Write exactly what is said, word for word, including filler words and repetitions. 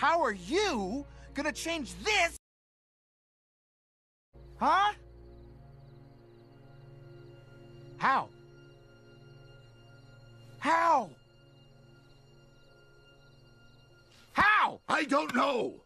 how are you gonna change this? Huh? How? How? How? I don't know!